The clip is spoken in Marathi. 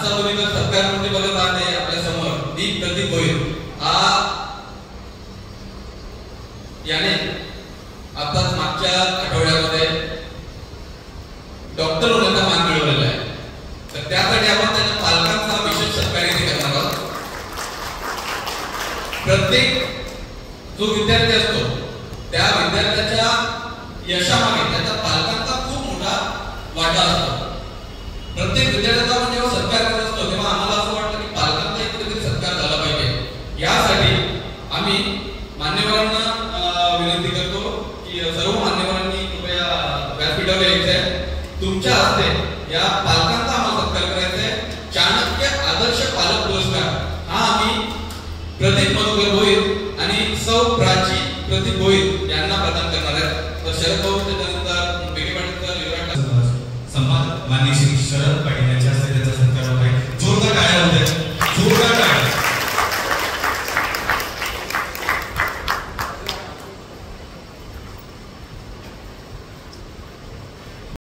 आता तुम्ही जर सत्कारमध्ये बघत आहात आपल्या समोर दीप प्रदीप गोयल याने आताच मागच्या आठवड्यामध्ये डॉक्टर होण्याचा मान मिळवलेला आहे. तर त्यासाठी आपण त्याच्या पालकांचा विशेष सत्कार करणार आहोत. प्रत्येक जो विद्यार्थी असतो त्या विद्यार्थ्याच्या यशामागे त्याच्या पालकांचा खूप मोठा वाटा असतो. प्रत्येक विद्यार्थ्याचा आपण जेव्हा सत्कार करत असतो तेव्हा आम्हाला असं वाटतं की पालकांचा कुठेतरी सत्कार झाला पाहिजे. यासाठी आम्ही मान्यवरांना विनंती करतो की सर्व मान्यवरांनी कृपया व्यासपीठावर यायचं आहे. तुमच्या हस्ते या पालकांचा आम्हाला सत्कार करायचा आहे. चाणक्य आदर्श पालक पुरस्कार हा आम्ही प्रदीप मधुकर गोयल आणि सौ प्राची प्रदीप गोयल यांना प्रदान करणार आहे. तर शरद भाऊ त्याच्यानंतर बेगे पाटील युवराज संवाद माननीय श्री शरद पाटील